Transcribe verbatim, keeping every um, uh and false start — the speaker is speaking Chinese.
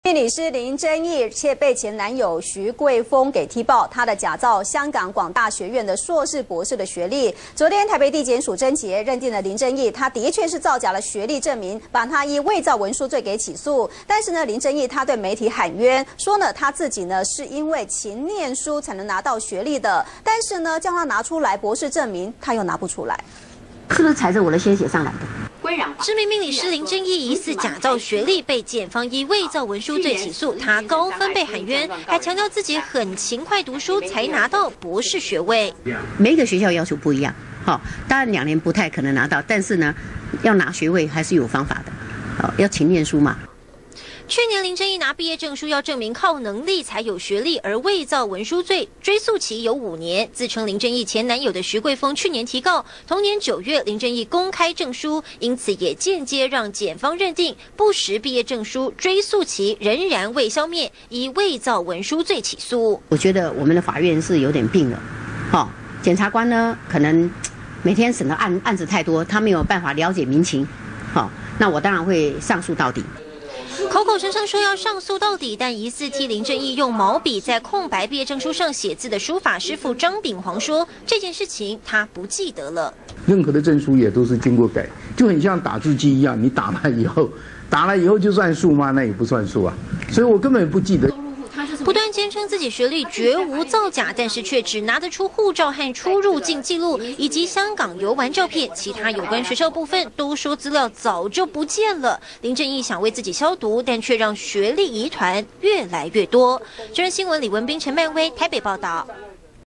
命理师林真义却被前男友徐桂峰给踢爆，他的假造香港广大学院的硕士、博士的学历。昨天台北地检署侦结，认定了林真义他的确是造假了学历证明，把他以伪造文书罪给起诉。但是呢，林真义他对媒体喊冤，说呢他自己呢是因为勤念书才能拿到学历的，但是呢叫他拿出来博士证明，他又拿不出来， 是不是踩着我的鲜血上来的？ 知名命理师林真义疑似假造学历，被检方以伪造文书罪起诉。他高分被喊冤，还强调自己很勤快读书才拿到博士学位。 每一个学校要求不一样，好，当然两年不太可能拿到，但是呢，要拿学位还是有方法的，好，要勤念书嘛。 去年林真义拿毕业证书要证明靠能力才有学历，而伪造文书罪追诉期有五年。自称林真义前男友的徐桂峰去年提告，同年九月林真义公开证书，因此也间接让检方认定不实毕业证书追诉期仍然未消灭，以伪造文书罪起诉。 我觉得我们的法院是有点病了，好，检察官呢可能每天审的案案子太多，他没有办法了解民情，好，那我当然会上诉到底。 口口声声说要上诉到底，但疑似替林真义用毛笔在空白毕业证书上写字的书法师傅张炳煌说，这件事情他不记得了。 任何的证书也都是经过改，就很像打字机一样，你打了以后，打了以后就算数吗？那也不算数啊，所以我根本不记得。 不断坚称自己学历绝无造假，但是却只拿得出护照和出入境记录以及香港游玩照片，其他有关学校部分都说资料早就不见了。林真义想为自己消毒，但却让学历疑团越来越多。真人新闻李文斌、陈曼威台北报道。